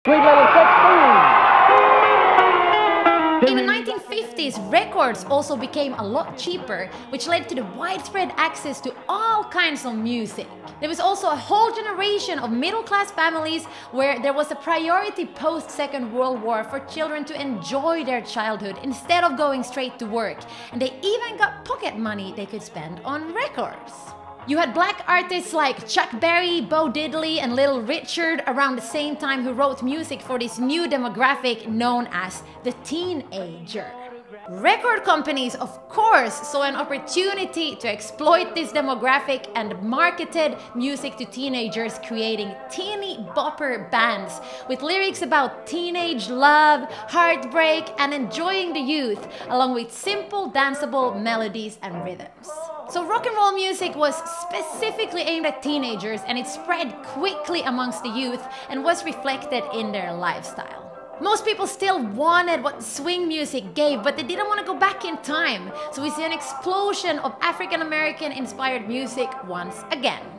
Sweet little 16. In the 1950s, records also became a lot cheaper, which led to the widespread access to all kinds of music. There was also a whole generation of middle-class families where there was a priority post-Second World War for children to enjoy their childhood instead of going straight to work, and they even got pocket money they could spend on records. You had black artists like Chuck Berry, Bo Diddley and Little Richard around the same time who wrote music for this new demographic known as the teenager. Record companies, of course, saw an opportunity to exploit this demographic and marketed music to teenagers, creating teeny-bopper bands with lyrics about teenage love, heartbreak and enjoying the youth, along with simple danceable melodies and rhythms. So rock and roll music was specifically aimed at teenagers, and it spread quickly amongst the youth and was reflected in their lifestyle. Most people still wanted what swing music gave, but they didn't want to go back in time. So we see an explosion of African American inspired music once again.